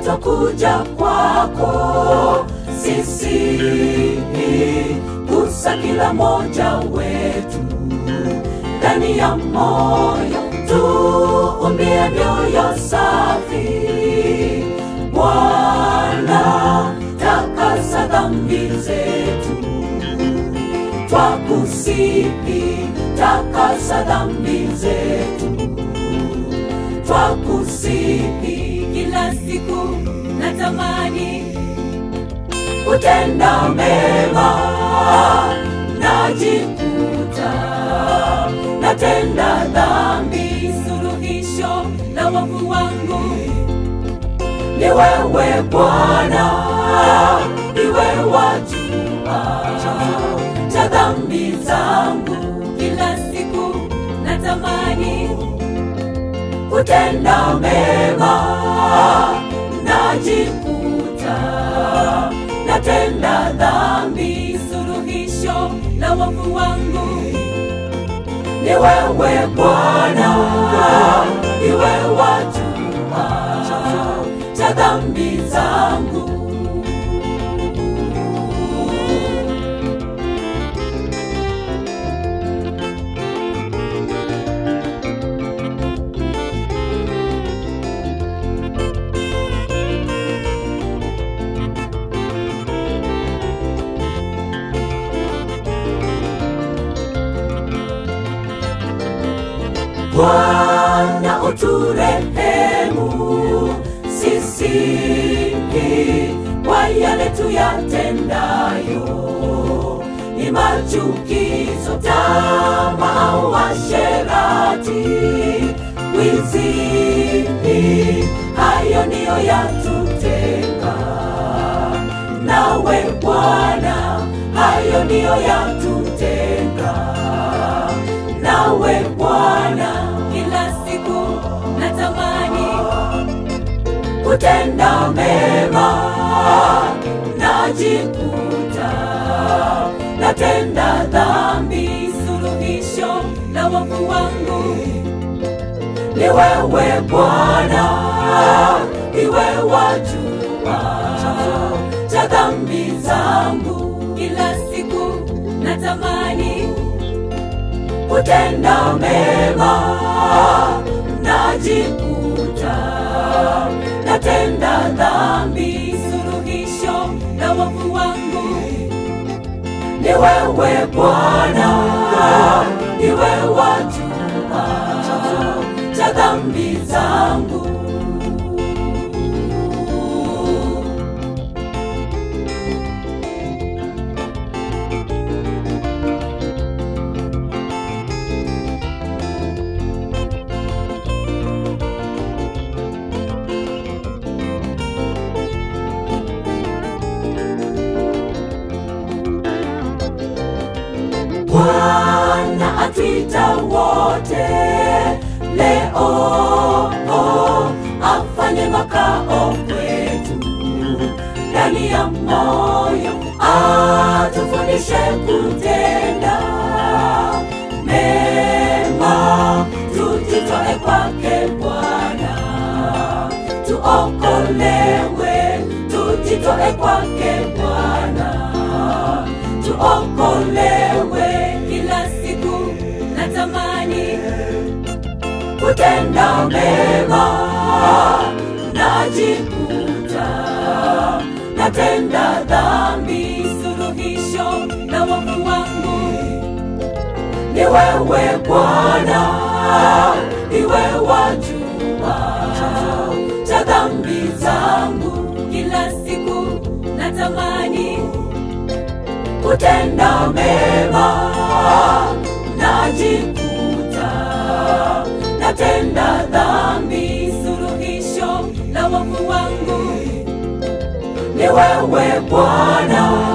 twakuja kwako sisi, gusa kila moja wetu ndani ya moyo, tuumbie mioyo safi. Bwana, takasa dhambi zetu, twakusihi, takasa dhambi zetu, twakusihi. Kila siku natamani kutenda mema, najikuta natenda dhambi. Suluhisho la wavu wangu ni wewe Bwana, niwe wajua cha dhambi zangu. Kila siku natamani kutenda mema, najikuta natenda dhambi. Suluhisho la wavu wangu ni wewe Bwana, niwe wajua cha dhambi zangu. Bwana, uturehemu sisi kwa yale tuyatendayo, ni machukizo, tamaa, uasherati, wizi, hayo ndiyo yatutenga nawe Bwana, hayo ndiyo yatutenga nawe Bwana. Kila siku natamani kutenda mema, najikuta natenda dhambi. Suluhisho la wavu wangu ni wewe Bwana, niwe wajua cha dhambi zangu. Kila siku natamani kutenda mema, najikuta natenda dhambi. Suluhisho la wavu wangu ni wewe Bwana, niwe wajua cha dhambi zangu. Bwana atuita wote leo, afanye makao kwetu ndani ya moyo, atufundishe kutenda mema, tujitoe kwake Bwana, tuokolewe, tujitoe kwake Bwana, tuokolewe. Kila siku natamani kutenda mema, najikuta natenda dhambi. Suluhisho la wavu wangu ni wewe Bwana, niwe wajua cha dhambi zangu. Kila siku natamani kutenda mema, najikuta natenda dhambi. Suluhisho la wavu wangu ni wewe Bwana,